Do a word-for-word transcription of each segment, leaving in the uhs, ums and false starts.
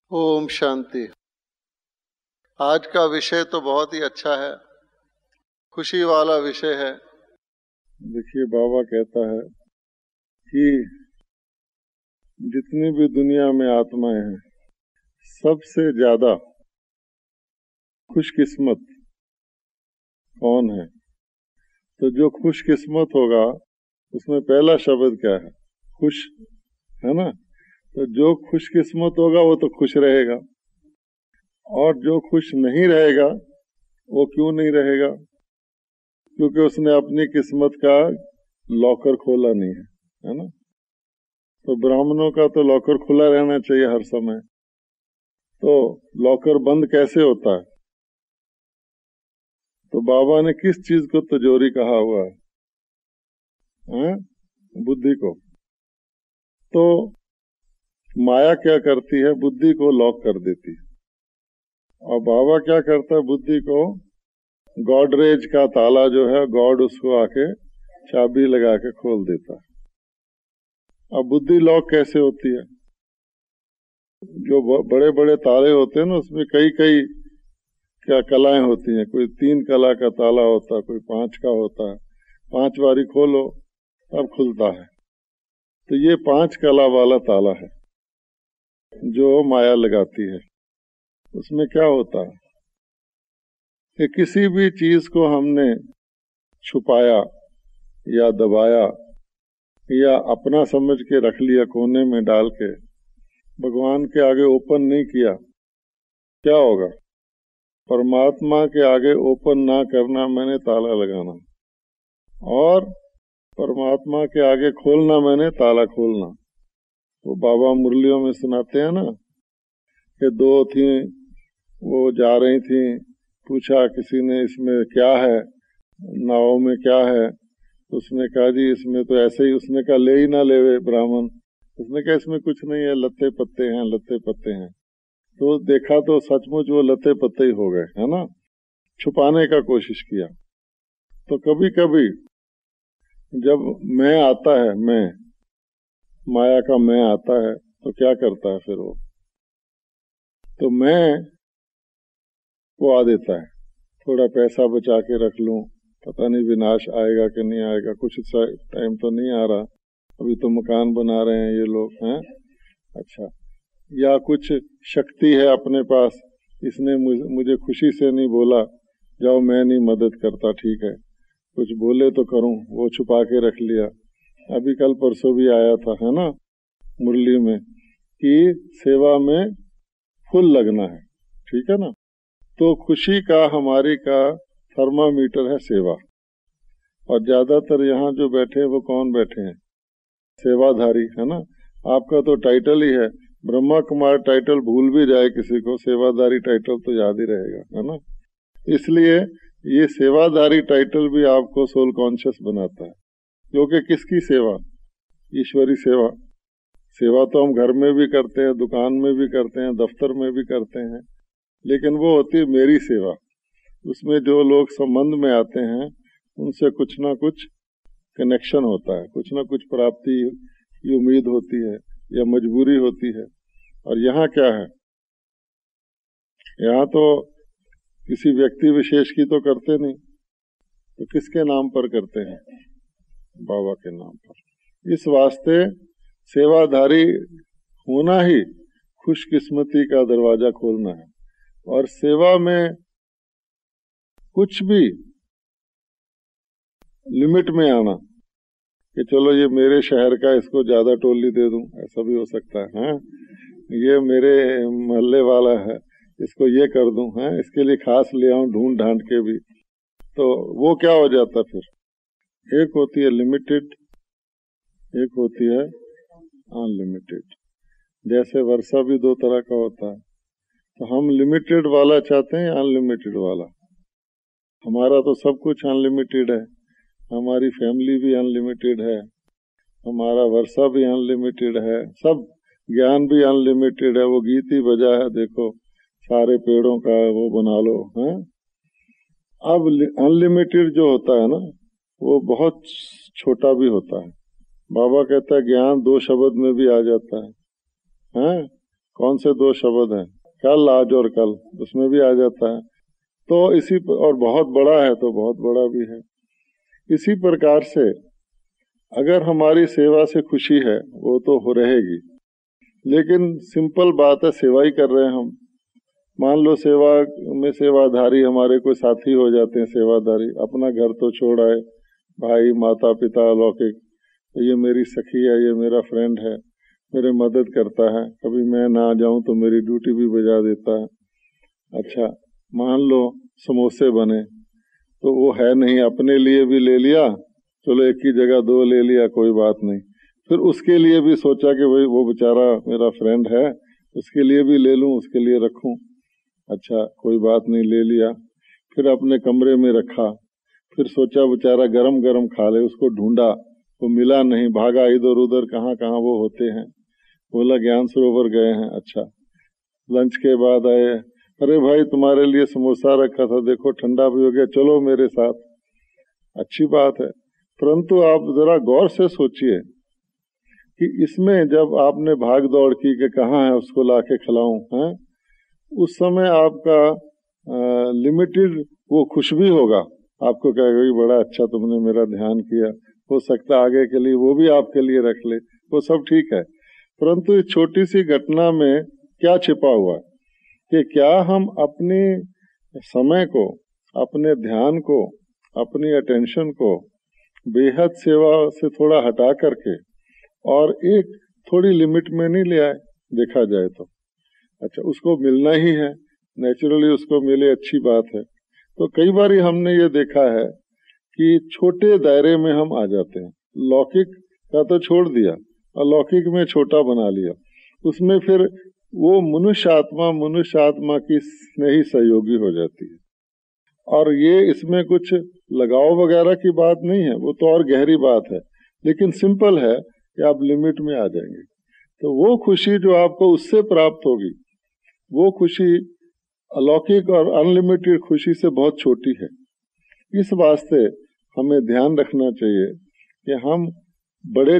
ओम शांति। आज का विषय तो बहुत ही अच्छा है, खुशी वाला विषय है। देखिए, बाबा कहता है कि जितनी भी दुनिया में आत्माएं हैं, सबसे ज्यादा खुशकिस्मत कौन है? तो जो खुशकिस्मत होगा उसमें पहला शब्द क्या है? खुश, है ना? तो जो खुशकिस्मत होगा वो तो खुश रहेगा, और जो खुश नहीं रहेगा वो क्यों नहीं रहेगा? क्योंकि उसने अपनी किस्मत का लॉकर खोला नहीं है, है ना? तो ब्राह्मणों का तो लॉकर खुला रहना चाहिए हर समय। तो लॉकर बंद कैसे होता है? तो बाबा ने किस चीज को तिजोरी कहा हुआ है? हैं? बुद्धि को। तो माया क्या करती है? बुद्धि को लॉक कर देती है। और बाबा क्या करता है? बुद्धि को गॉडरेज का ताला जो है, गॉड उसको आके चाबी लगा के खोल देता है। अब बुद्धि लॉक कैसे होती है? जो बड़े बड़े ताले होते हैं ना, उसमें कई कई क्या कलाएं होती हैं। कोई तीन कला का ताला होता है, कोई पांच का होता है। पांच बारी खोलो तब खुलता है। तो ये पांच कला वाला ताला है जो माया लगाती है। उसमें क्या होता है कि किसी भी चीज को हमने छुपाया या दबाया या अपना समझ के रख लिया, कोने में डाल के भगवान के आगे ओपन नहीं किया, क्या होगा? परमात्मा के आगे ओपन ना करना मैंने ताला लगाना, और परमात्मा के आगे खोलना मैंने ताला खोलना। वो बाबा मुरलियों में सुनाते हैं ना कि दो थी, वो जा रही थी, पूछा किसी ने इसमें क्या है, नाव में क्या है? उसने कहा जी इसमें तो ऐसे ही। उसने कहा ले ही ना लेवे ब्राह्मण। उसने कहा इसमें कुछ नहीं है, लत्ते पत्ते हैं, लत्ते पत्ते हैं। तो देखा तो सचमुच वो लत्ते पत्ते ही हो गए, है ना? छुपाने का कोशिश किया। तो कभी कभी जब मैं आता है, मैं माया का मैं आता है, तो क्या करता है फिर वो? तो मैं वो आ देता है, थोड़ा पैसा बचा के रख लूं, पता नहीं विनाश आएगा कि नहीं आएगा, कुछ टाइम तो नहीं आ रहा, अभी तो मकान बना रहे हैं ये लोग, हैं? अच्छा, या कुछ शक्ति है अपने पास, इसने मुझे खुशी से नहीं बोला, जाओ मैं नहीं मदद करता, ठीक है, कुछ बोले तो करूं, वो छुपा के रख लिया। अभी कल परसों भी आया था, है ना, मुरली में, कि सेवा में फुल लगना है, ठीक है ना? तो खुशी का हमारी का थर्मामीटर है सेवा। और ज्यादातर यहाँ जो बैठे हैं वो कौन बैठे हैं? सेवाधारी, है ना? आपका तो टाइटल ही है ब्रह्मा कुमार। टाइटल भूल भी जाए किसी को, सेवाधारी टाइटल तो याद ही रहेगा, है ना? इसलिए ये सेवाधारी टाइटल भी आपको सोल कॉन्शियस बनाता है। क्योंकि किसकी सेवा? ईश्वरी सेवा। सेवा तो हम घर में भी करते हैं, दुकान में भी करते हैं, दफ्तर में भी करते हैं, लेकिन वो होती है मेरी सेवा। उसमें जो लोग संबंध में आते हैं उनसे कुछ ना कुछ कनेक्शन होता है, कुछ ना कुछ प्राप्ति की उम्मीद होती है या मजबूरी होती है। और यहाँ क्या है? यहाँ तो किसी व्यक्ति विशेष की तो करते नहीं, तो किसके नाम पर करते हैं? बाबा के नाम पर। इस वास्ते सेवाधारी होना ही खुशकिस्मती का दरवाजा खोलना है। और सेवा में कुछ भी लिमिट में आना कि चलो ये मेरे शहर का, इसको ज्यादा टोली दे दूं, ऐसा भी हो सकता है, हैं? ये मेरे मोहल्ले वाला है, इसको ये कर दूं, हैं? इसके लिए खास ले आऊं ढूंढ ढांड के भी। तो वो क्या हो जाता फिर? एक होती है लिमिटेड, एक होती है अनलिमिटेड। जैसे वर्षा भी दो तरह का होता है, तो हम लिमिटेड वाला चाहते हैं, अनलिमिटेड वाला। हमारा तो सब कुछ अनलिमिटेड है, हमारी फैमिली भी अनलिमिटेड है, हमारा वर्षा भी अनलिमिटेड है, सब ज्ञान भी अनलिमिटेड है। वो गीत ही बजा है, देखो सारे पेड़ों का वो बना लो, हैं? अब अनलिमिटेड जो होता है ना, वो बहुत छोटा भी होता है। बाबा कहता है ज्ञान दो शब्द में भी आ जाता है, हैं? कौन से दो शब्द हैं, कल, आज और कल, उसमें भी आ जाता है। तो इसी और बहुत बड़ा है तो बहुत बड़ा भी है। इसी प्रकार से अगर हमारी सेवा से खुशी है वो तो हो रहेगी, लेकिन सिंपल बात है, सेवा ही कर रहे हैं हम। मान लो सेवा में सेवाधारी हमारे कोई साथी हो जाते हैं, सेवाधारी, अपना घर तो छोड़ आए, भाई माता पिता लौकिक, ये मेरी सखी है, ये मेरा फ्रेंड है, मेरे मदद करता है, कभी मैं ना जाऊं तो मेरी ड्यूटी भी बजा देता है। अच्छा, मान लो समोसे बने तो वो है नहीं, अपने लिए भी ले लिया, चलो एक की जगह दो ले लिया, कोई बात नहीं। फिर उसके लिए भी सोचा कि भाई वो बेचारा मेरा फ्रेंड है, उसके लिए भी ले लूं, उसके लिए रखूं। अच्छा, कोई बात नहीं, ले लिया। फिर अपने कमरे में रखा, फिर सोचा बेचारा गरम गरम खा ले, उसको ढूंढा, वो मिला नहीं, भागा इधर उधर, कहाँ कहाँ वो होते हैं। बोला ज्ञान सरोवर गए हैं। अच्छा, लंच के बाद आए, अरे भाई तुम्हारे लिए समोसा रखा था, देखो ठंडा भी हो गया, चलो मेरे साथ। अच्छी बात है, परंतु आप जरा गौर से सोचिए कि इसमें जब आपने भाग दौड़ की कि कहाँ है उसको लाके खिलाऊं, हैं, उस समय आपका लिमिटेड वो खुश भी होगा, आपको कहेगा बड़ा अच्छा तुमने मेरा ध्यान किया, हो सकता आगे के लिए वो भी आपके लिए रख ले, वो सब ठीक है। परंतु इस छोटी सी घटना में क्या छिपा हुआ है कि क्या हम अपने समय को, अपने ध्यान को, अपनी अटेंशन को बेहद सेवा से थोड़ा हटा करके और एक थोड़ी लिमिट में नहीं ले आए, देखा जाए तो। अच्छा, उसको मिलना ही है, नेचुरली उसको मिले, अच्छी बात है। तो कई बार हमने ये देखा है कि छोटे दायरे में हम आ जाते हैं, लौकिक का तो छोड़ दिया, अलौकिक में छोटा बना लिया, उसमें फिर वो मनुष्य आत्मा मनुष्य आत्मा की स्नेही सहयोगी हो जाती है। और ये इसमें कुछ लगाव वगैरह की बात नहीं है, वो तो और गहरी बात है, लेकिन सिंपल है कि आप लिमिट में आ जाएंगे तो वो खुशी जो आपको उससे प्राप्त होगी, वो खुशी अलौकिक और अनलिमिटेड खुशी से बहुत छोटी है। इस वास्ते हमें ध्यान रखना चाहिए कि हम बड़े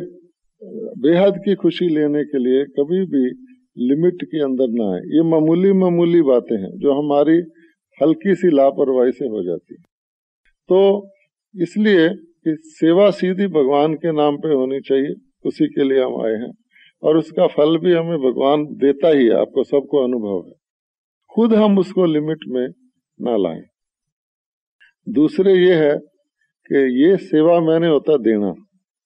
बेहद की खुशी लेने के लिए कभी भी लिमिट के अंदर ना आए। ये मामूली मामूली बातें हैं जो हमारी हल्की सी लापरवाही से हो जाती है। तो इसलिए कि सेवा सीधी भगवान के नाम पे होनी चाहिए, उसी के लिए हम आए हैं, और उसका फल भी हमें भगवान देता ही है, आपको सबको अनुभव है। खुद हम उसको लिमिट में ना लाएं। दूसरे ये है कि ये सेवा मैंने होता देना,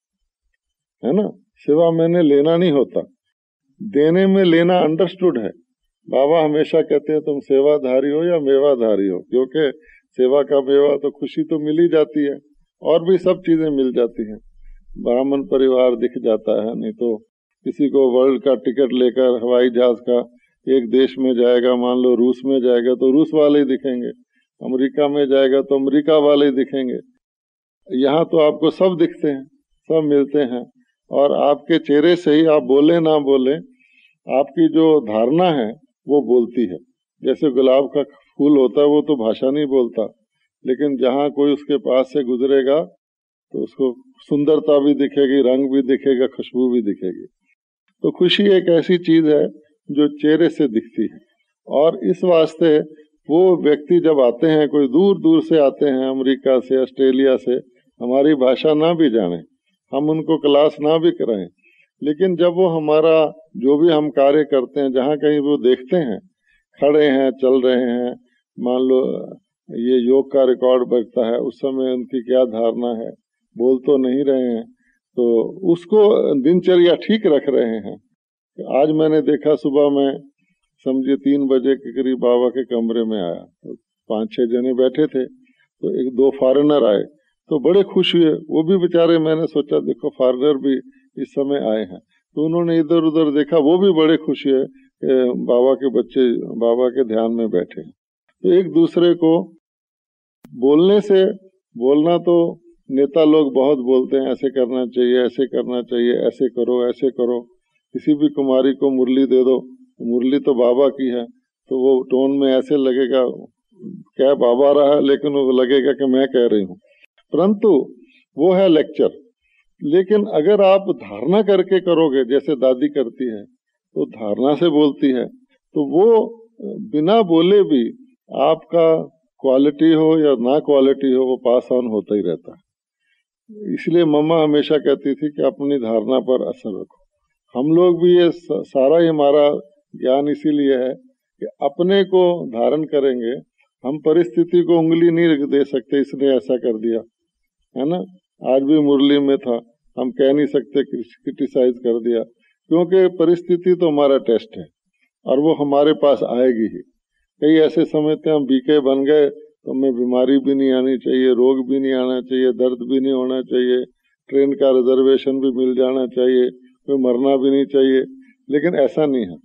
है ना, सेवा मैंने लेना नहीं होता। देने में लेना अंडरस्टूड है। बाबा हमेशा कहते हैं तुम सेवाधारी हो या मेवाधारी हो, क्योंकि सेवा का मेवा तो खुशी तो मिल ही जाती है, और भी सब चीजें मिल जाती हैं। ब्राह्मण परिवार दिख जाता है, नहीं तो किसी को वर्ल्ड का टिकट लेकर हवाई जहाज का एक देश में जाएगा, मान लो रूस में जाएगा तो रूस वाले ही दिखेंगे, अमेरिका में जाएगा तो अमेरिका वाले ही दिखेंगे। यहाँ तो आपको सब दिखते हैं, सब मिलते हैं, और आपके चेहरे से ही आप बोले ना बोले, आपकी जो धारणा है वो बोलती है। जैसे गुलाब का फूल होता है, वो तो भाषा नहीं बोलता, लेकिन जहाँ कोई उसके पास से गुजरेगा तो उसको सुंदरता भी दिखेगी, रंग भी दिखेगा, खुशबू भी दिखेगी। तो खुशी एक ऐसी चीज है जो चेहरे से दिखती है, और इस वास्ते वो व्यक्ति जब आते हैं, कोई दूर दूर से आते हैं, अमेरिका से, ऑस्ट्रेलिया से, हमारी भाषा ना भी जाने, हम उनको क्लास ना भी कराएं, लेकिन जब वो हमारा जो भी हम कार्य करते हैं, जहाँ कहीं वो देखते हैं, खड़े हैं, चल रहे हैं, मान लो ये योग का रिकॉर्ड बजता है, उस समय उनकी क्या धारणा है, बोल तो नहीं रहे हैं, तो उसको दिनचर्या ठीक रख रहे हैं। आज मैंने देखा, सुबह में समझिए तीन बजे के करीब बाबा के कमरे में आया, तो पांच छह जने बैठे थे, तो एक दो फॉरेनर आए, तो बड़े खुश हुए वो भी बेचारे। मैंने सोचा देखो फॉरेनर भी इस समय आए हैं, तो उन्होंने इधर उधर देखा, वो भी बड़े खुश हुए बाबा के बच्चे बाबा के ध्यान में बैठे। तो एक दूसरे को बोलने से, बोलना तो नेता लोग बहुत बोलते हैं, ऐसे करना चाहिए, ऐसे करना चाहिए, ऐसे करो, ऐसे करो। किसी भी कुमारी को मुरली दे दो, मुरली तो बाबा की है, तो वो टोन में ऐसे लगेगा क्या बाबा रहा, लेकिन वो लगेगा कि मैं कह रही हूँ, परंतु वो है लेक्चर। लेकिन अगर आप धारणा करके करोगे, जैसे दादी करती है तो धारणा से बोलती है, तो वो बिना बोले भी आपका क्वालिटी हो या ना क्वालिटी हो वो पास ऑन होता ही रहता है। इसलिए मम्मा हमेशा कहती थी कि अपनी धारणा पर असर रखो। हम लोग भी ये सारा ही हमारा ज्ञान इसीलिए है कि अपने को धारण करेंगे। हम परिस्थिति को उंगली नहीं दे सकते इसने ऐसा कर दिया, है ना। आज भी मुरली में था, हम कह नहीं सकते क्रिटिसाइज कर दिया, क्योंकि परिस्थिति तो हमारा टेस्ट है और वो हमारे पास आएगी ही। कई ऐसे समय थे हम बीके बन गए तो हमें बीमारी भी नहीं आनी चाहिए, रोग भी नहीं आना चाहिए, दर्द भी नहीं होना चाहिए, ट्रेन का रिजर्वेशन भी मिल जाना चाहिए, कोई मरना भी नहीं चाहिए। लेकिन ऐसा नहीं है।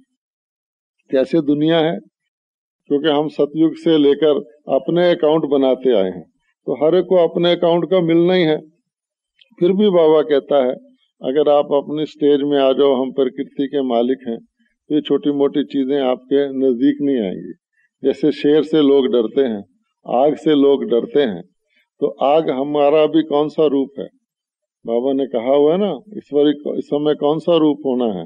कैसे दुनिया है, क्योंकि हम सतयुग से लेकर अपने अकाउंट बनाते आए हैं, तो हर एक को अपने अकाउंट का मिलना ही है। फिर भी बाबा कहता है अगर आप अपनी स्टेज में आ जाओ, हम प्रकृति के मालिक हैं, तो ये छोटी मोटी चीजें आपके नजदीक नहीं आएंगी। जैसे शेर से लोग डरते हैं, आग से लोग डरते हैं, तो आग हमारा भी कौन सा रूप है? बाबा ने कहा हुआ है ना, ईश्वर इस समय कौन सा रूप होना है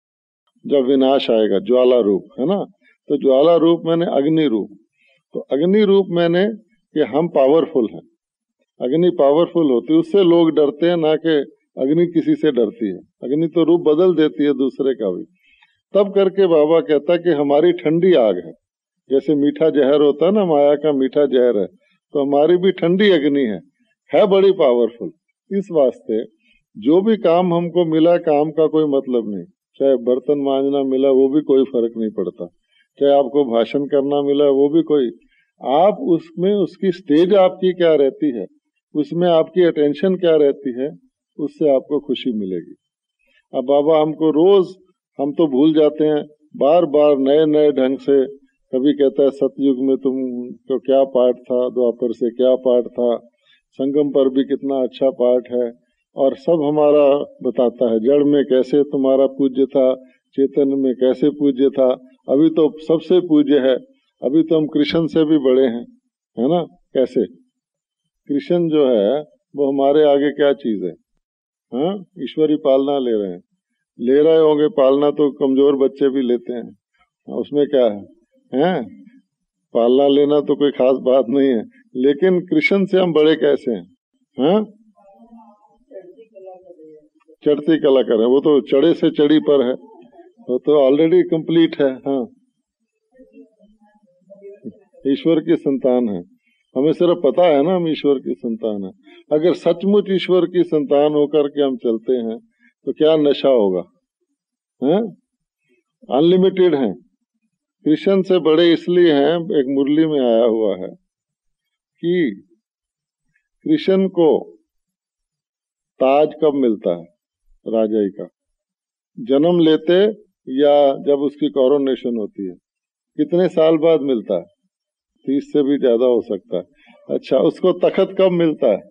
जब विनाश आएगा? ज्वाला रूप, है ना। तो ज्वाला रूप मैंने अग्नि रूप, तो अग्नि रूप मैंने कि हम पावरफुल हैं। अग्नि पावरफुल होती है, उससे लोग डरते हैं, ना कि अग्नि किसी से डरती है। अग्नि तो रूप बदल देती है दूसरे का भी। तब करके बाबा कहता कि हमारी ठंडी आग है, जैसे मीठा जहर होता है ना, माया का मीठा जहर है, तो हमारी भी ठंडी अग्नि है, है बड़ी पावरफुल। इस वास्ते जो भी काम हमको मिला, काम का कोई मतलब नहीं। चाहे बर्तन मांजना मिला, वो भी कोई फर्क नहीं पड़ता। चाहे आपको भाषण करना मिला, वो भी कोई, आप उसमें उसकी स्टेज आपकी क्या रहती है, उसमें आपकी अटेंशन क्या रहती है, उससे आपको खुशी मिलेगी। अब बाबा हमको रोज, हम तो भूल जाते हैं बार बार नए नए ढंग से। कभी कहता है सतयुग में तुम तो क्या पाठ था, द्वापर से क्या पाठ था, संगम पर भी कितना अच्छा पाठ है, और सब हमारा बताता है। जड़ में कैसे तुम्हारा पूज्य था, चेतन में कैसे पूज्य था, अभी तो सबसे पूज्य है, अभी तो हम कृष्ण से भी बड़े हैं, है ना। कैसे कृष्ण जो है वो हमारे आगे क्या चीज है? हाँ, ईश्वरी पालना ले रहे हैं, ले रहे होंगे पालना, तो कमजोर बच्चे भी लेते हैं, उसमें क्या है, हैं? पालना लेना तो कोई खास बात नहीं है, लेकिन कृष्ण से हम बड़े कैसे हैं? हाँ, चढ़ती कला करें, वो तो चढ़े से चढ़ी पर है, वो तो ऑलरेडी कंप्लीट है। हाँ, ईश्वर की संतान है, हमें सिर्फ पता है ना हम ईश्वर की संतान है। अगर सचमुच ईश्वर की संतान होकर के हम चलते हैं तो क्या नशा होगा, हैं? अनलिमिटेड है। कृष्ण से बड़े इसलिए हैं, एक मुरली में आया हुआ है कि कृष्ण को ताज कब मिलता है? राजाई का जन्म लेते या जब उसकी कोरोनेशन होती है? कितने साल बाद मिलता है? तीस से भी ज्यादा हो सकता है। अच्छा, उसको तखत कब मिलता है?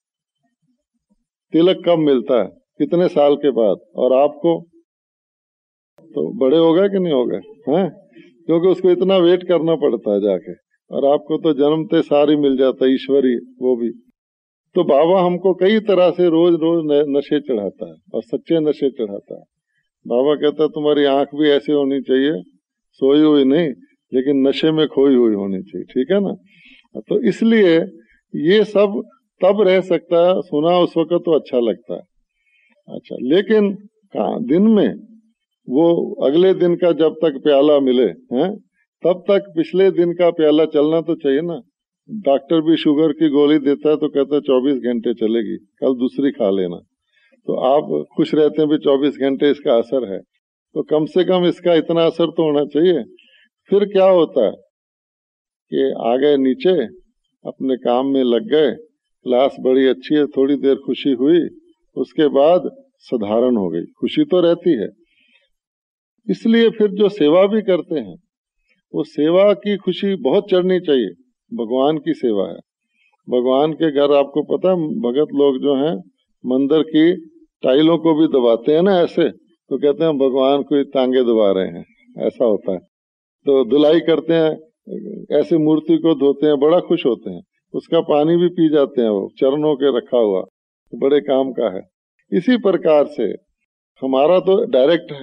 तिलक कब मिलता है? कितने साल के बाद? और आपको तो बड़े हो गए कि नहीं हो गए, हैं? क्योंकि उसको इतना वेट करना पड़ता है जाके, और आपको तो जन्मते सारी मिल जाता है, ईश्वरी वो भी। तो बाबा हमको कई तरह से रोज रोज नशे चढ़ाता है, और सच्चे नशे चढ़ाता है। बाबा कहता है तुम्हारी आंख भी ऐसी होनी चाहिए, सोई हुई नहीं, लेकिन नशे में खोई हुई होनी चाहिए, ठीक है ना। तो इसलिए ये सब तब रह सकता है, सुना उस वक्त तो अच्छा लगता है, अच्छा, लेकिन दिन में वो अगले दिन का जब तक प्याला मिले, हैं, तब तक पिछले दिन का प्याला चलना तो चाहिए ना। डॉक्टर भी शुगर की गोली देता है तो कहता है चौबीस घंटे चलेगी, कल दूसरी खा लेना। तो आप खुश रहते हैं भी चौबीस घंटे इसका असर है, तो कम से कम इसका इतना असर तो होना चाहिए। फिर क्या होता है कि आ गए नीचे, अपने काम में लग गए, क्लास बड़ी अच्छी है, थोड़ी देर खुशी हुई, उसके बाद साधारण हो गई। खुशी तो रहती है, इसलिए फिर जो सेवा भी करते हैं वो सेवा की खुशी बहुत चढ़नी चाहिए। भगवान की सेवा है, भगवान के घर आपको पता है भगत लोग जो हैं मंदिर की टाइलों को भी दबाते हैं ना ऐसे, तो कहते हैं भगवान को टांगे दबा रहे हैं, ऐसा होता है। तो धुलाई करते हैं, ऐसे मूर्ति को धोते हैं, बड़ा खुश होते हैं, उसका पानी भी पी जाते हैं, वो चरणों के रखा हुआ, तो बड़े काम का है। इसी प्रकार से हमारा तो डायरेक्ट है,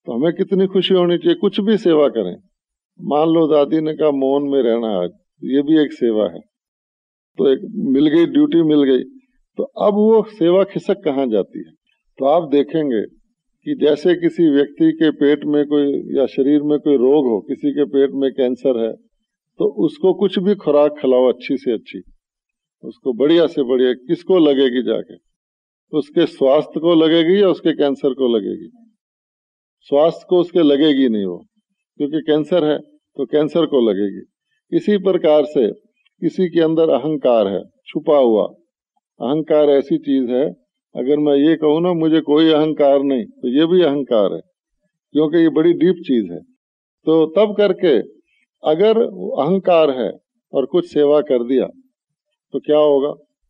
तो हमें कितनी खुशी होनी चाहिए। कुछ भी सेवा करें, मान लो दादी ने कहा मौन में रहना आज, ये भी एक सेवा है, तो एक मिल गई, ड्यूटी मिल गई, तो अब वो सेवा खिसक कहाँ जाती है। तो आप देखेंगे कि जैसे किसी व्यक्ति के पेट में कोई या शरीर में कोई रोग हो, किसी के पेट में कैंसर है, तो उसको कुछ भी खुराक खिलाओ अच्छी से अच्छी, उसको बढ़िया से बढ़िया, किसको लगेगी जाके, उसके स्वास्थ्य को लगेगी या उसके कैंसर को लगेगी? स्वास्थ्य को उसके लगेगी नहीं वो, क्योंकि कैंसर है तो कैंसर को लगेगी। इसी प्रकार से किसी के अंदर अहंकार है, छुपा हुआ अहंकार ऐसी चीज है, अगर मैं ये कहूँ ना मुझे कोई अहंकार नहीं, तो ये भी अहंकार है, क्योंकि ये बड़ी डीप चीज है। तो तब करके अगर अहंकार है और कुछ सेवा कर दिया तो क्या होगा?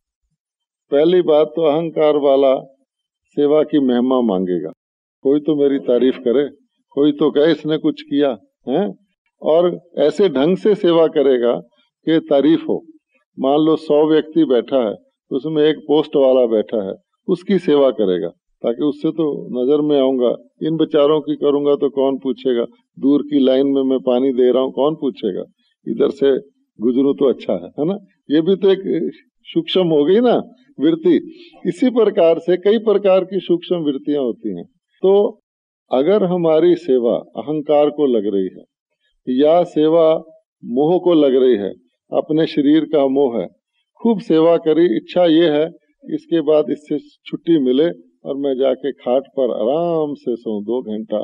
पहली बात तो अहंकार वाला सेवा की महिमा मांगेगा, कोई तो मेरी तारीफ करे, कोई तो कहे इसने कुछ किया है, और ऐसे ढंग से सेवा करेगा कि तारीफ हो। मान लो सौ व्यक्ति बैठा है, उसमें एक पोस्ट वाला बैठा है, उसकी सेवा करेगा, ताकि उससे तो नजर में आऊंगा, इन बेचारों की करूंगा तो कौन पूछेगा, दूर की लाइन में मैं पानी दे रहा हूँ कौन पूछेगा, इधर से गुजरूं तो अच्छा है, है ना। ये भी तो एक सूक्ष्म हो गई ना वृत्ति। इसी प्रकार से कई प्रकार की सूक्ष्म वृत्तियां होती हैं। तो अगर हमारी सेवा अहंकार को लग रही है या सेवा मोह को लग रही है, अपने शरीर का मोह है, खूब सेवा करी, इच्छा ये है इसके बाद इससे छुट्टी मिले और मैं जाके खाट पर आराम से सोऊं, दो घंटा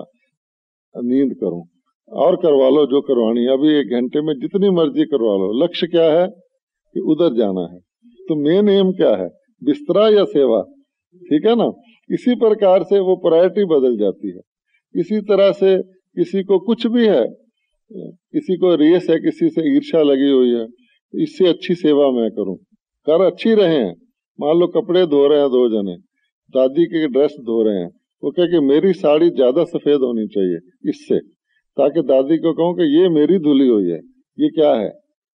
नींद करूं, और करवा लो जो करवानी, अभी एक घंटे में जितनी मर्जी करवा लो। लक्ष्य क्या है कि उधर जाना है। तो मेन एम क्या है, बिस्तरा या सेवा? ठीक है ना। इसी प्रकार से वो प्रायोरिटी बदल जाती है। इसी तरह से किसी को कुछ भी है, किसी को रेस है, किसी से ईर्ष्या लगी हुई है, इससे अच्छी सेवा मैं करूं, कर अच्छी रहे हैं। मान लो कपड़े धो रहे हैं दो जने, दादी के ड्रेस धो रहे हैं, वो कहे कि मेरी साड़ी ज्यादा सफेद होनी चाहिए इससे, ताकि दादी को कहूं कि ये मेरी धुली हुई है, ये क्या है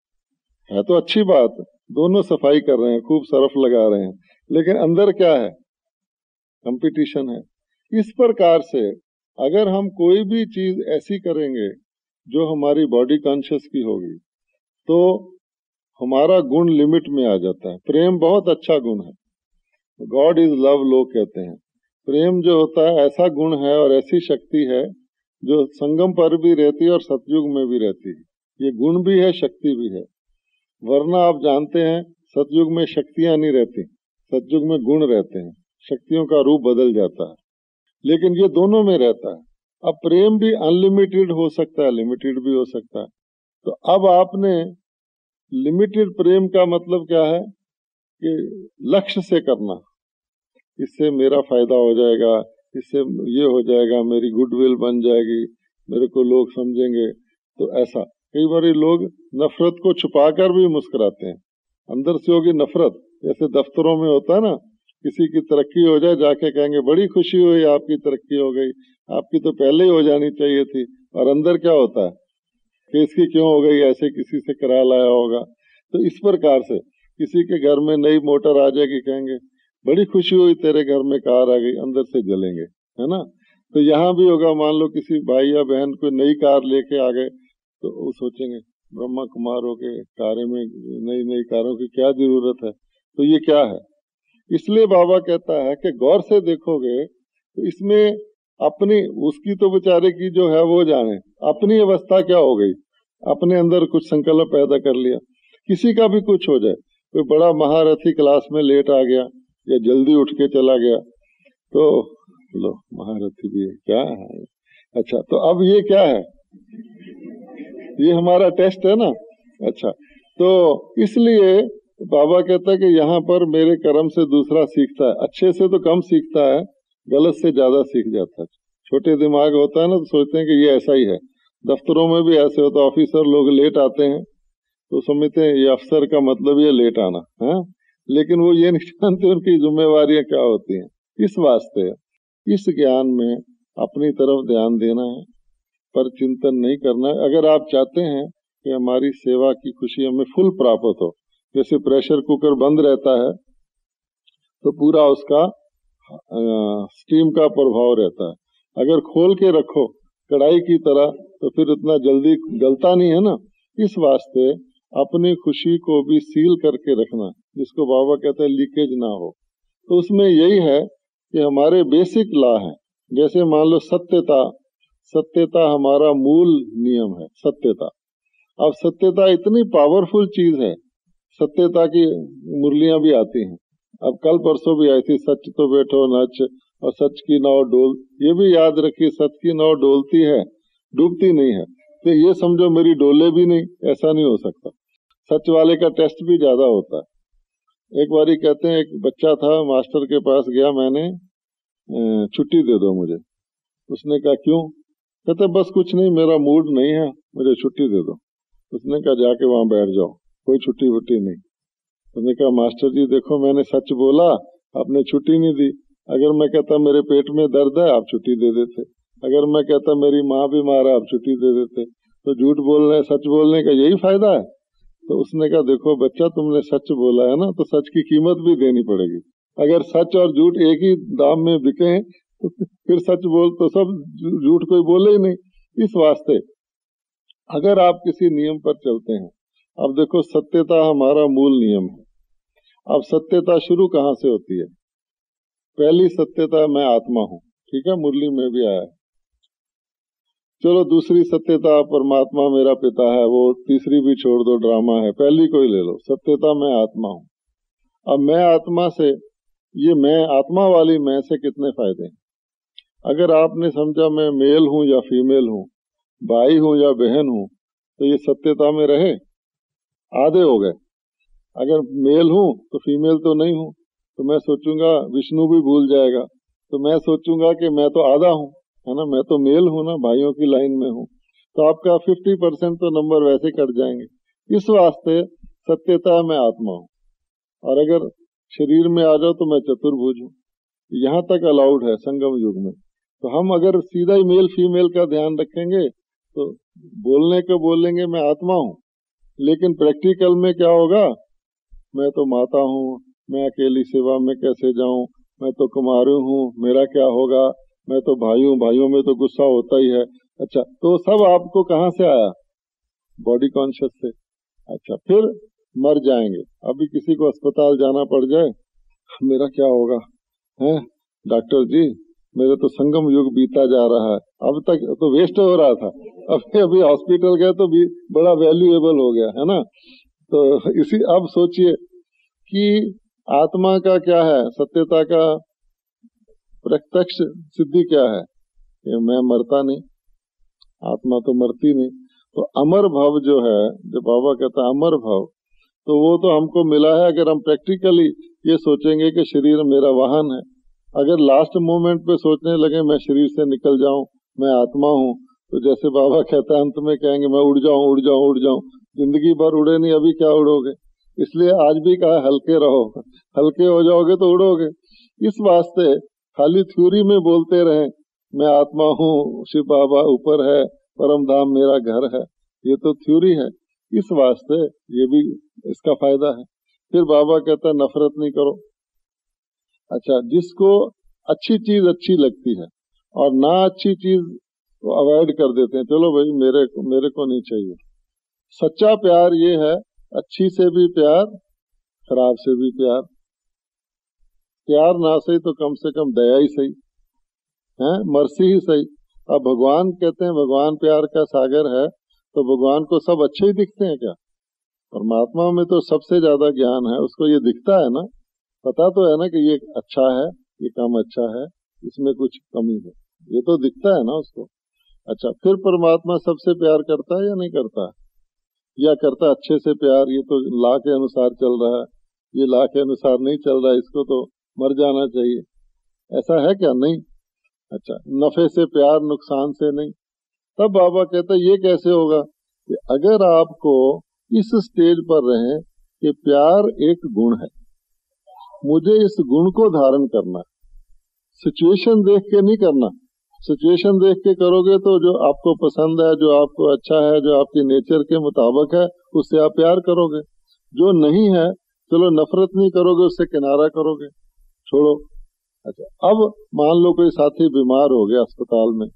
है तो अच्छी बात, दोनों सफाई कर रहे हैं, खूब सरफ लगा रहे हैं, लेकिन अंदर क्या है, कंपटीशन है। इस प्रकार से अगर हम कोई भी चीज ऐसी करेंगे जो हमारी बॉडी कॉन्शियस की होगी, तो हमारा गुण लिमिट में आ जाता है। प्रेम बहुत अच्छा गुण है, गॉड इज लव लोग कहते हैं। प्रेम जो होता है ऐसा गुण है और ऐसी शक्ति है जो संगम पर भी रहती है और सतयुग में भी रहती है। ये गुण भी है, शक्ति भी है। वरना आप जानते हैं सतयुग में शक्तियां नहीं रहती, सतयुग में गुण रहते हैं, शक्तियों का रूप बदल जाता है, लेकिन ये दोनों में रहता है। अब प्रेम भी अनलिमिटेड हो सकता है, लिमिटेड भी हो सकता है। तो अब आपने लिमिटेड प्रेम का मतलब क्या है कि लक्ष्य से करना, इससे मेरा फायदा हो जाएगा, इससे ये हो जाएगा, मेरी गुडविल बन जाएगी, मेरे को लोग समझेंगे। तो ऐसा कई बार लोग नफरत को छुपाकर भी मुस्कुराते हैं, अंदर से होगी नफरत। जैसे दफ्तरों में होता है ना, किसी की तरक्की हो जाए जाके कहेंगे बड़ी खुशी हुई आपकी तरक्की हो गई, आपकी तो पहले ही हो जानी चाहिए थी, और अंदर क्या होता है कि इसकी क्यों हो गई, ऐसे किसी से करा लाया होगा। तो इस प्रकार से किसी के घर में नई मोटर आ जाएगी, कहेंगे बड़ी खुशी हुई तेरे घर में कार आ गई, अंदर से जलेंगे, है ना। तो यहाँ भी होगा, मान लो किसी भाई या बहन को नई कार लेके आ गए, तो वो सोचेंगे ब्रह्मा कुमारों के कारे में नई नई कारों की क्या जरूरत है, तो ये क्या है। इसलिए बाबा कहता है कि गौर से देखोगे तो इसमें अपनी, उसकी तो बेचारे की जो है वो जाने, अपनी अवस्था क्या हो गई, अपने अंदर कुछ संकल्प पैदा कर लिया। किसी का भी कुछ हो जाए, कोई बड़ा महारथी क्लास में लेट आ गया या जल्दी उठ के चला गया, तो लो महारथी भी है क्या है, अच्छा तो अब ये क्या है, ये हमारा टेस्ट है ना। अच्छा, तो इसलिए बाबा कहता है कि यहाँ पर मेरे कर्म से दूसरा सीखता है, अच्छे से तो कम सीखता है, गलत से ज्यादा सीख जाता है। छोटे दिमाग होता है ना, तो सोचते हैं कि ये ऐसा ही है। दफ्तरों में भी ऐसे होता है, ऑफिसर लोग लेट आते हैं तो समझते हैं ये अफसर का मतलब ये लेट आना है, लेकिन वो ये नहीं जानते उनकी जिम्मेवारियां क्या होती हैं। इस वास्ते इस ज्ञान में अपनी तरफ ध्यान देना है, पर चिंतन नहीं करना है। अगर आप चाहते हैं कि हमारी सेवा की खुशी हमें फुल प्राप्त हो, जैसे प्रेशर कुकर बंद रहता है तो पूरा उसका स्टीम का प्रभाव रहता है, अगर खोल के रखो कढ़ाई की तरह तो फिर उतना जल्दी गलता नहीं है ना। इस वास्ते अपनी खुशी को भी सील करके रखना, जिसको बाबा कहते हैं लीकेज ना हो। तो उसमें यही है कि हमारे बेसिक लॉ है। जैसे मान लो सत्यता, सत्यता हमारा मूल नियम है, सत्यता। अब सत्यता इतनी पावरफुल चीज है, सत्यता की मुरलियां भी आती हैं। अब कल परसों भी आई थी, सच तो बैठो नच और सच की नाव डोल। ये भी याद रखिए, सच की नाव डोलती है, डूबती नहीं है। तो ये समझो मेरी डोले भी नहीं, ऐसा नहीं हो सकता। सच वाले का टेस्ट भी ज्यादा होता है। एक बारी कहते हैं एक बच्चा था, मास्टर के पास गया, मैंने छुट्टी दे दो मुझे। उसने कहा क्यों? कहते बस कुछ नहीं, मेरा मूड नहीं है, मुझे छुट्टी दे दो। उसने कहा जाके वहां बैठ जाओ, कोई छुट्टी वुट्टी नहीं। उसने कहा मास्टर जी देखो मैंने सच बोला, आपने छुट्टी नहीं दी। अगर मैं कहता मेरे पेट में दर्द है, आप छुट्टी दे देते। अगर मैं कहता मेरी माँ बीमार है, आप छुट्टी दे देते। तो झूठ बोलने सच बोलने का यही फायदा है। तो उसने कहा देखो बच्चा, तुमने सच बोला है ना, तो सच की कीमत भी देनी पड़ेगी। अगर सच और झूठ एक ही दाम में बिके तो फिर सच बोल तो सब झूठ कोई बोले ही नहीं। इस वास्ते अगर आप किसी नियम पर चलते हैं, अब देखो सत्यता हमारा मूल नियम है। अब सत्यता शुरू कहाँ से होती है? पहली सत्यता मैं आत्मा हूँ, ठीक है, मुरली में भी आया है। चलो दूसरी सत्यता परमात्मा मेरा पिता है, वो तीसरी भी छोड़ दो, ड्रामा है। पहली कोई ले लो, सत्यता मैं आत्मा हूँ। अब मैं आत्मा से, ये मैं आत्मा वाली मैं से कितने फायदे हैं? अगर आपने समझा मैं मेल हूँ या फीमेल हूँ, भाई हूँ या बहन हूँ, तो ये सत्यता में रहे, आधे हो गए। अगर मेल हूँ तो फीमेल तो नहीं हूँ, तो मैं सोचूंगा विष्णु भी भूल जाएगा, तो मैं सोचूंगा कि मैं तो आधा हूँ, है ना, मैं तो मेल हूँ ना, भाइयों की लाइन में हूँ। तो आपका फिफ्टी परसेंट तो नंबर वैसे कट जाएंगे। इस वास्ते सत्यता मैं आत्मा हूँ। और अगर शरीर में आ जाओ तो मैं चतुर्भुज हूँ। यहाँ तक अलाउड है संगम युग में। तो हम अगर सीधा ही मेल फीमेल का ध्यान रखेंगे तो बोलने को बोलेंगे मैं आत्मा हूँ, लेकिन प्रैक्टिकल में क्या होगा? मैं तो माता हूँ, मैं अकेली सेवा में कैसे जाऊं, मैं तो कुमारी हूँ, मेरा क्या होगा, मैं तो भाई हूँ, भाइयों में तो गुस्सा होता ही है। अच्छा, तो सब आपको कहाँ से आया? बॉडी कॉन्शियस से। अच्छा, फिर मर जाएंगे। अभी किसी को अस्पताल जाना पड़ जाए, मेरा क्या होगा, हैं डॉक्टर जी, मेरे तो संगम युग बीता जा रहा है, अब तक तो वेस्ट हो रहा था, अभी अभी हॉस्पिटल गए तो भी बड़ा वैल्यूएबल हो गया, है ना। तो इसी, अब सोचिए कि आत्मा का क्या है, सत्यता का प्रत्यक्ष सिद्धि क्या है? कि मैं मरता नहीं, आत्मा तो मरती नहीं। तो अमर भव जो है, जो बाबा कहता है अमर भव, तो वो तो हमको मिला है अगर हम प्रैक्टिकली ये सोचेंगे कि शरीर मेरा वाहन है। अगर लास्ट मोमेंट पे सोचने लगे मैं शरीर से निकल जाऊं, मैं आत्मा हूं, तो जैसे बाबा कहता है अंत में कहेंगे मैं उड़ जाऊं उड़ जाऊं उड़ जाऊं। जिंदगी भर उड़े नहीं, अभी क्या उड़ोगे? इसलिए आज भी कहा हल्के रहो, हल्के हो जाओगे तो उड़ोगे। इस वास्ते खाली थ्योरी में बोलते रहे मैं आत्मा हूँ, शिव बाबा ऊपर है, परम धाम मेरा घर है, ये तो थ्योरी है। इस वास्ते ये भी इसका फायदा है। फिर बाबा कहता है नफरत नहीं करो। अच्छा, जिसको अच्छी चीज अच्छी लगती है और ना अच्छी चीज को अवॉइड कर देते हैं, चलो भाई मेरे को मेरे को नहीं चाहिए। सच्चा प्यार ये है, अच्छी से भी प्यार, खराब से भी प्यार। प्यार ना सही तो कम से कम दया ही सही है, मर्सी ही सही। अब भगवान कहते हैं भगवान प्यार का सागर है, तो भगवान को सब अच्छे ही दिखते हैं क्या? परमात्मा में तो सबसे ज्यादा ज्ञान है, उसको ये दिखता है ना, पता तो है ना कि ये अच्छा है, ये काम अच्छा है, इसमें कुछ कमी है, ये तो दिखता है ना उसको। अच्छा, फिर परमात्मा सबसे प्यार करता है या नहीं करता है? या करता अच्छे से प्यार, ये तो ला के अनुसार चल रहा है, ये ला के अनुसार नहीं चल रहा है, इसको तो मर जाना चाहिए, ऐसा है क्या? नहीं। अच्छा, नफे से प्यार, नुकसान से नहीं। तब बाबा कहते ये कैसे होगा कि अगर आपको इस स्टेज पर रहे कि प्यार एक गुण है, मुझे इस गुण को धारण करना है, सिचुएशन देख के नहीं करना। सिचुएशन देख के करोगे तो जो आपको पसंद है, जो आपको अच्छा है, जो आपकी नेचर के मुताबिक है, उससे आप प्यार करोगे। जो नहीं है, चलो नफरत नहीं करोगे, उससे किनारा करोगे, छोड़ो। अच्छा, अब मान लो कोई साथी बीमार हो गया अस्पताल में,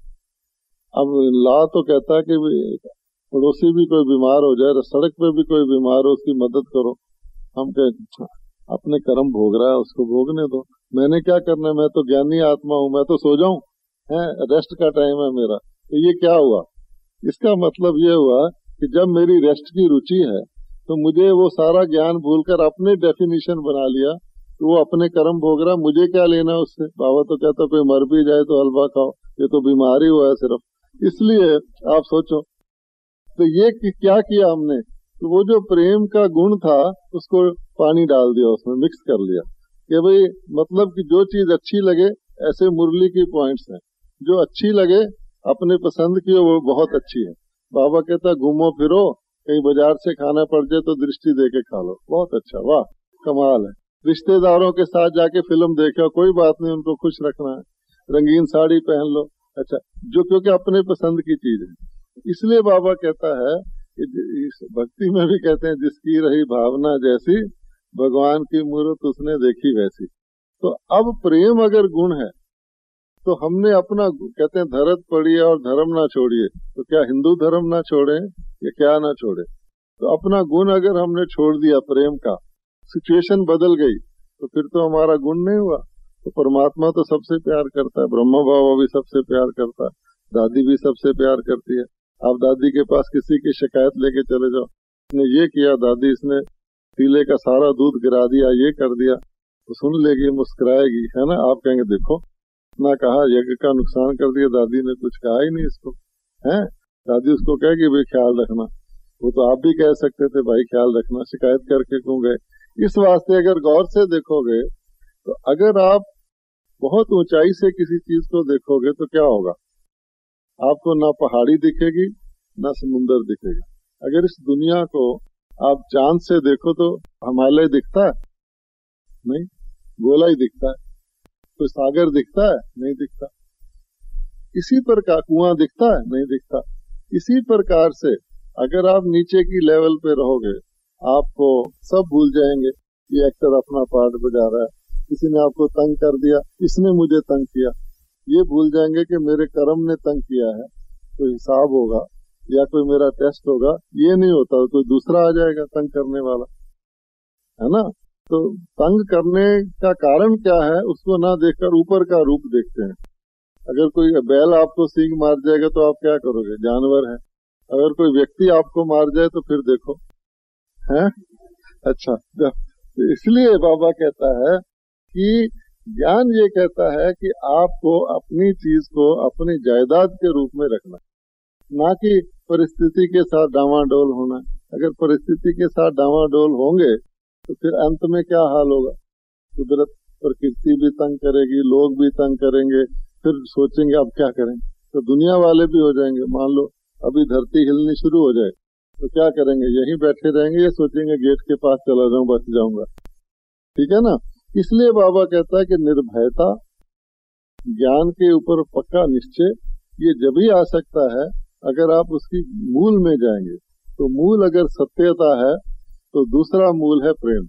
अब ला तो कहता है कि पड़ोसी भी कोई बीमार हो जाए, सड़क पे भी कोई बीमार हो उसकी मदद करो। हम कह अपने कर्म भोग रहा है, उसको भोगने दो, मैंने क्या करना है, मैं तो ज्ञानी आत्मा हूँ, मैं तो सो जाऊं, है रेस्ट का टाइम है मेरा। तो ये क्या हुआ? इसका मतलब ये हुआ कि जब मेरी रेस्ट की रुचि है तो मुझे वो सारा ज्ञान भूलकर अपने डेफिनेशन बना लिया, तो वो अपने कर्म भोग रहा, मुझे क्या लेना उससे। बाबा तो कहता कोई मर भी जाए तो हलवा खाओ, ये तो बीमारी हुआ है सिर्फ। इसलिए आप सोचो, तो ये क्या किया हमने, तो वो जो प्रेम का गुण था उसको पानी डाल दिया, उसमें मिक्स कर लिया कि भाई मतलब कि जो चीज अच्छी लगे, ऐसे मुरली की पॉइंट्स हैं, जो अच्छी लगे अपने पसंद की वो बहुत अच्छी है। बाबा कहता घूमो फिरो, कहीं बाजार से खाना पड़ जाए तो दृष्टि दे के खा लो, बहुत अच्छा, वाह कमाल है। रिश्तेदारों के साथ जाके फिल्म देखो, कोई बात नहीं, उनको खुश रखना है, रंगीन साड़ी पहन लो, अच्छा, जो क्योंकि अपने पसंद की चीज है। इसलिए बाबा कहता है कि इस भक्ति में भी कहते हैं जिसकी रही भावना जैसी, भगवान की मूर्त उसने देखी वैसी। तो अब प्रेम अगर गुण है तो हमने अपना, कहते हैं धरत पड़िए और धर्म ना छोड़िए, तो क्या हिंदू धर्म ना छोड़े या क्या ना छोड़े? तो अपना गुण अगर हमने छोड़ दिया प्रेम का, सिचुएशन बदल गई, तो फिर तो हमारा गुण नहीं हुआ। तो परमात्मा तो सबसे प्यार करता है, ब्रह्मा बाबा भी सबसे प्यार करता है, दादी भी सबसे प्यार करती है। आप दादी के पास किसी की शिकायत लेके चले जाओ, इसने ये किया दादी, इसने पीले का सारा दूध गिरा दिया, ये कर दिया, तो सुन लेगी, मुस्कुराएगी, है ना। आप कहेंगे देखो ना कहा, यज्ञ का नुकसान कर दिया, दादी ने कुछ कहा ही नहीं इसको, है। दादी उसको कहेगी भाई ख्याल रखना, वो तो आप भी कह सकते थे भाई ख्याल रखना, शिकायत करके क्यों गए। इस वास्ते अगर गौर से देखोगे तो अगर आप बहुत ऊंचाई से किसी चीज को देखोगे तो क्या होगा, आपको ना पहाड़ी दिखेगी ना समुंदर दिखेगा। अगर इस दुनिया को आप चांद से देखो तो हिमालय दिखता है नहीं, गोला ही दिखता है। कोई सागर दिखता है नहीं दिखता। इसी प्रकार कुआं दिखता है नहीं दिखता। इसी प्रकार से अगर आप नीचे की लेवल पे रहोगे, आपको सब भूल जाएंगे। ये एक्टर अपना पार्ट बजा रहा है, किसी ने आपको तंग कर दिया, इसने मुझे तंग किया, ये भूल जाएंगे कि मेरे कर्म ने तंग किया है, कोई हिसाब होगा या कोई मेरा टेस्ट होगा। ये नहीं होता, कोई दूसरा आ जाएगा तंग करने वाला, है ना। तो तंग करने का कारण क्या है उसको ना देखकर ऊपर का रूप देखते हैं। अगर कोई बैल आपको सींग मार जाएगा तो आप क्या करोगे, जानवर है। अगर कोई व्यक्ति आपको मार जाए तो फिर देखो, है अच्छा। तो इसलिए बाबा कहता है कि ज्ञान ये कहता है कि आपको अपनी चीज को अपनी जायदाद के रूप में रखना, ना कि परिस्थिति के साथ डावाडोल होना। अगर परिस्थिति के साथ डावाडोल होंगे तो फिर अंत में क्या हाल होगा, कुदरत प्रकृति भी तंग करेगी, लोग भी तंग करेंगे, फिर सोचेंगे अब क्या करें। तो दुनिया वाले भी हो जाएंगे। मान लो अभी धरती हिलनी शुरू हो जाए तो क्या करेंगे, यहीं बैठे रहेंगे या सोचेंगे गेट के पास चला जाऊं बच जाऊंगा, ठीक है ना। इसलिए बाबा कहता है कि निर्भयता, ज्ञान के ऊपर पक्का निश्चय, ये जब ही आ सकता है अगर आप उसकी मूल में जाएंगे। तो मूल अगर सत्यता है तो दूसरा मूल है प्रेम।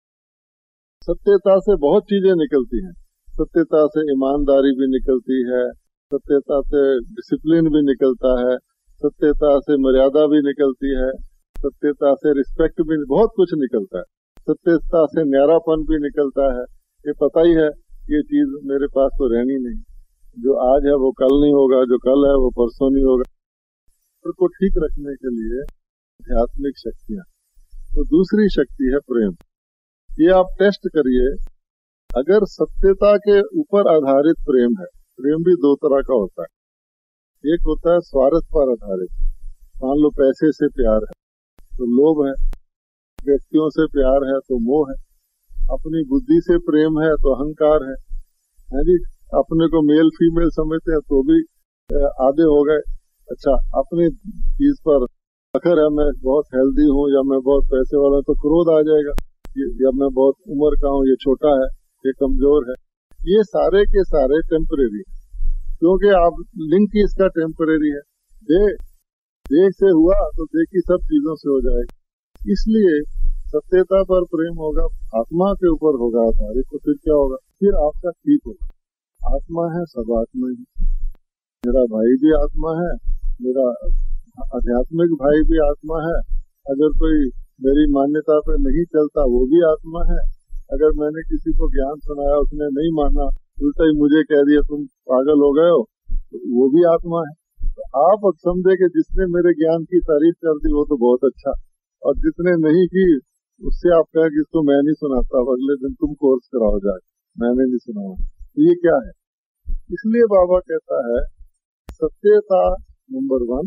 सत्यता से बहुत चीजें निकलती हैं। सत्यता से ईमानदारी भी निकलती है, सत्यता से डिसिप्लिन भी निकलता है, सत्यता से मर्यादा भी निकलती है, सत्यता से रिस्पेक्ट भी, बहुत कुछ निकलता है। सत्यता से न्यारापन भी निकलता है। ये पता ही है ये चीज मेरे पास तो रहनी नहीं, जो आज है वो कल नहीं होगा, जो कल है वो परसों नहीं होगा। को ठीक रखने के लिए आध्यात्मिक शक्तियां, तो दूसरी शक्ति है प्रेम। ये आप टेस्ट करिए, अगर सत्यता के ऊपर आधारित प्रेम है, प्रेम भी दो तरह का होता है। एक होता है स्वार्थ पर आधारित, मान लो पैसे से प्यार है तो लोभ है, व्यक्तियों से प्यार है तो मोह है, अपनी बुद्धि से प्रेम है तो अहंकार है, है जी। अपने को मेल फीमेल समझते हैं तो भी आधे हो गए। अच्छा, अपनी चीज पर फखर है, मैं बहुत हेल्दी हूँ या मैं बहुत पैसे वाला हूँ तो क्रोध आ जाएगा, या मैं बहुत उम्र का हूँ, ये छोटा है, ये कमजोर है। ये सारे के सारे टेम्परेरी है, क्योंकि आप लिंक ही इसका टेम्परेरी है। दे देह से हुआ तो देह की सब चीजों से हो जाएगा। इसलिए सत्यता पर प्रेम होगा, आत्मा के ऊपर होगा आधारित, तो फिर क्या होगा, फिर आपका ठीक होगा। आत्मा है, सब आत्मा है। मेरा भाई भी आत्मा है, मेरा आध्यात्मिक भाई भी आत्मा है। अगर कोई मेरी मान्यता पे नहीं चलता वो भी आत्मा है। अगर मैंने किसी को ज्ञान सुनाया उसने नहीं माना, उल्टा ही मुझे कह दिया तुम पागल हो गए हो, तो वो भी आत्मा है। तो आप अब समझे कि जिसने मेरे ज्ञान की तारीफ कर दी वो तो बहुत अच्छा, और जिसने नहीं की उससे आप कहें कि इसको मैं नहीं सुनाता, अगले दिन तुम कोर्स कराओ जाके, मैंने नहीं सुनाया। तो ये क्या है? इसलिए बाबा कहता है सत्यता नंबर वन,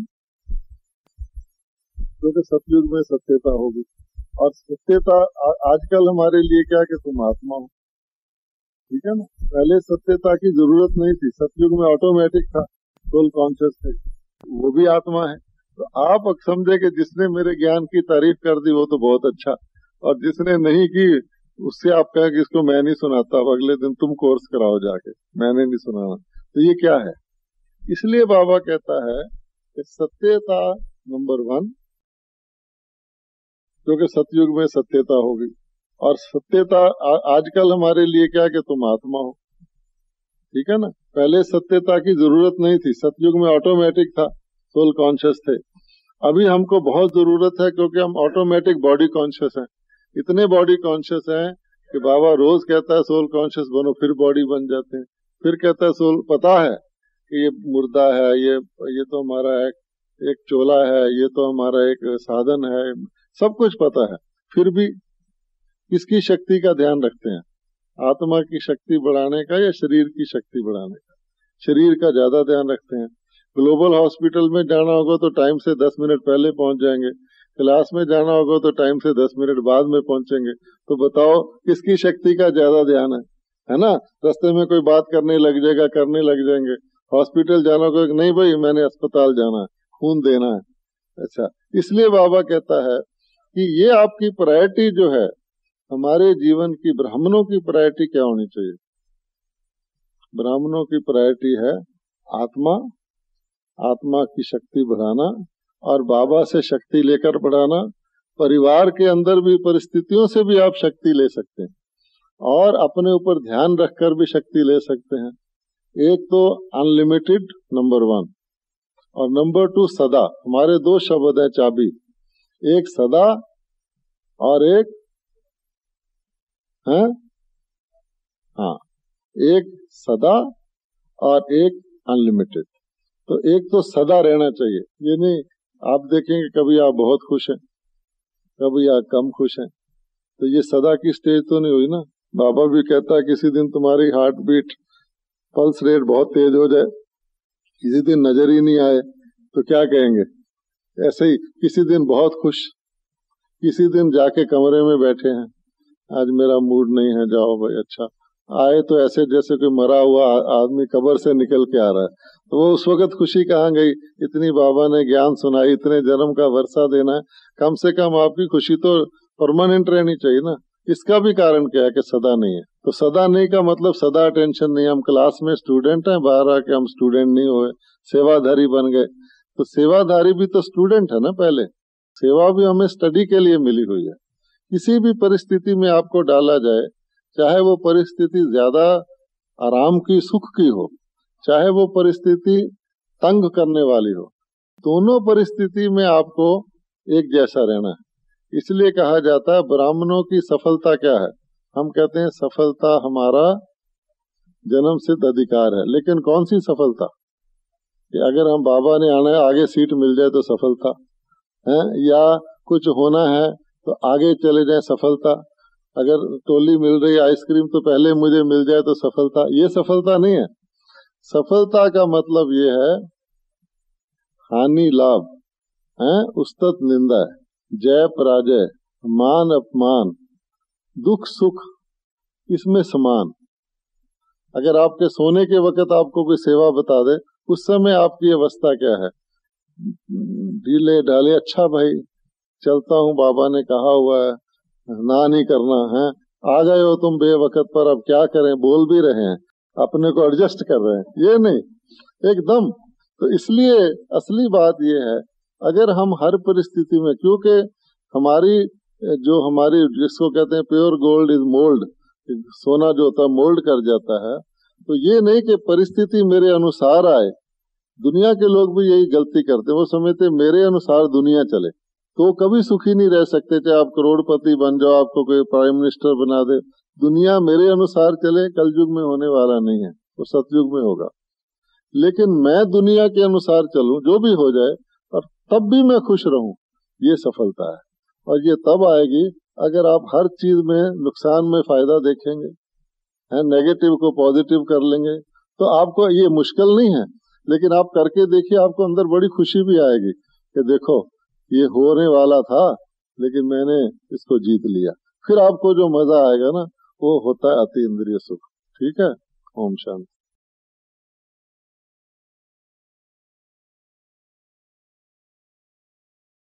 क्योंकि सतयुग में सत्यता होगी। और सत्यता आजकल हमारे लिए क्या कि तुम आत्मा हो, ठीक है ना। पहले सत्यता की जरूरत नहीं थी, सतयुग में ऑटोमेटिक था, सोल कॉन्शियस थे, वो भी आत्मा है। तो आप अब समझे कि जिसने मेरे ज्ञान की तारीफ कर दी वो तो बहुत अच्छा, और जिसने नहीं की उससे आप कहें कि इसको मैं नहीं सुनाता, अगले दिन तुम कोर्स कराओ जाके, मैंने नहीं सुनाना। तो ये क्या है? इसलिए बाबा कहता है कि सत्यता नंबर वन, क्योंकि सतयुग में सत्यता होगी। और सत्यता आ, आजकल हमारे लिए क्या कि तुम आत्मा हो, ठीक है ना। पहले सत्यता की जरूरत नहीं थी, सतयुग में ऑटोमेटिक था, सोल कॉन्शियस थे। अभी हमको बहुत जरूरत है क्योंकि हम ऑटोमेटिक बॉडी कॉन्शियस हैं, इतने बॉडी कॉन्शियस हैं कि बाबा रोज कहता है सोल कॉन्शियस बनो, फिर बॉडी बन जाते हैं। फिर कहता है सोल, पता है कि ये मुर्दा है, ये ये तो हमारा एक, एक चोला है, ये तो हमारा एक साधन है, सब कुछ पता है, फिर भी किसकी शक्ति का ध्यान रखते हैं? आत्मा की शक्ति बढ़ाने का या शरीर की शक्ति बढ़ाने का? शरीर का ज्यादा ध्यान रखते हैं। ग्लोबल हॉस्पिटल में जाना होगा तो टाइम से दस मिनट पहले पहुंच जाएंगे, क्लास में जाना होगा तो टाइम से दस मिनट बाद में पहुंचेंगे। तो बताओ किसकी शक्ति का ज्यादा ध्यान है? है ना। रास्ते में कोई बात करने लग जाएगा, करने लग जाएंगे। हॉस्पिटल जाना होगा, नहीं भाई मैंने अस्पताल जाना है, खून देना है। अच्छा, इसलिए बाबा कहता है कि ये आपकी प्रायोरिटी जो है हमारे जीवन की, ब्राह्मणों की प्रायोरिटी क्या होनी चाहिए? ब्राह्मणों की प्रायोरिटी है आत्मा, आत्मा की शक्ति बढ़ाना, और बाबा से शक्ति लेकर बढ़ाना। परिवार के अंदर भी परिस्थितियों से भी आप शक्ति ले सकते हैं, और अपने ऊपर ध्यान रखकर भी शक्ति ले सकते हैं। एक तो अनलिमिटेड नंबर वन, और नंबर टू सदा। हमारे दो शब्द है चाबी, एक सदा और एक है हाँ एक सदा और एक अनलिमिटेड। तो एक तो सदा रहना चाहिए, ये नहीं आप देखेंगे कभी आप बहुत खुश हैं, कभी आप कम खुश हैं, तो ये सदा की स्टेज तो नहीं हुई ना। बाबा भी कहता है किसी दिन तुम्हारी हार्ट बीट, पल्स रेट बहुत तेज हो जाए, किसी दिन नजर ही नहीं आए, तो क्या कहेंगे? ऐसे ही किसी दिन बहुत खुश, किसी दिन जाके कमरे में बैठे हैं, आज मेरा मूड नहीं है, जाओ भाई, अच्छा आए तो ऐसे जैसे कोई मरा हुआ आदमी कब्र से निकल के आ रहा है, तो वो उस वक्त खुशी कहाँ गई? इतनी बाबा ने ज्ञान सुनाई, इतने जन्म का वर्षा देना है, कम से कम आपकी खुशी तो परमानेंट रहनी चाहिए ना। इसका भी कारण क्या है कि सदा नहीं है। तो सदा नहीं का मतलब सदा टेंशन नहीं। हम क्लास में स्टूडेंट हैं, बाहर आके हम स्टूडेंट नहीं हुए, सेवाधारी बन गए। तो सेवाधारी भी तो स्टूडेंट है ना, पहले सेवा भी हमें स्टडी के लिए मिली हुई है। किसी भी परिस्थिति में आपको डाला जाए, चाहे वो परिस्थिति ज्यादा आराम की, सुख की हो, चाहे वो परिस्थिति तंग करने वाली हो, दोनों परिस्थिति में आपको एक जैसा रहना है। इसलिए कहा जाता है ब्राह्मणों की सफलता क्या है? हम कहते हैं सफलता हमारा जन्म सिद्ध अधिकार है। लेकिन कौन सी सफलता? कि अगर हम बाबा ने आना है, आगे सीट मिल जाए तो सफलता है, या कुछ होना है तो आगे चले जाए सफलता। अगर टोली मिल रही आइसक्रीम तो पहले मुझे मिल जाए तो सफलता। ये सफलता नहीं है। सफलता का मतलब ये है हानि लाभ है, उस्तत निंदा, जय पराजय, मान अपमान, दुख सुख, इसमें समान। अगर आपके सोने के वक्त आपको कोई सेवा बता दे, उस समय आपकी अवस्था क्या है? ढीले ढाले, अच्छा भाई चलता हूँ, बाबा ने कहा हुआ है, ना नहीं करना है। आ गए हो तुम बेवकत पर, अब क्या करें, बोल भी रहे हैं, अपने को एडजस्ट कर रहे हैं, ये नहीं एकदम। तो इसलिए असली बात ये है, अगर हम हर परिस्थिति में, क्योंकि हमारी जो हमारी जिसको कहते हैं प्योर गोल्ड इज मोल्ड, सोना जो होता है मोल्ड कर जाता है, तो ये नहीं कि परिस्थिति मेरे अनुसार आए। दुनिया के लोग भी यही गलती करते, वो समझते मेरे अनुसार दुनिया चले, तो कभी सुखी नहीं रह सकते। चाहे आप करोड़पति बन जाओ, आपको कोई प्राइम मिनिस्टर बना दे, दुनिया मेरे अनुसार चले कलयुग में होने वाला नहीं है, वो सतयुग में होगा। लेकिन मैं दुनिया के अनुसार चलूं, जो भी हो जाए, और तब भी मैं खुश रहूं, ये सफलता है। और ये तब आएगी अगर आप हर चीज में नुकसान में फायदा देखेंगे, है नेगेटिव को पॉजिटिव कर लेंगे, तो आपको ये मुश्किल नहीं है। लेकिन आप करके देखिए, आपको अंदर बड़ी खुशी भी आएगी कि देखो ये होने वाला था लेकिन मैंने इसको जीत लिया। फिर आपको जो मजा आएगा ना, वो होता है अति इंद्रिय सुख। ठीक है, ओम शांति।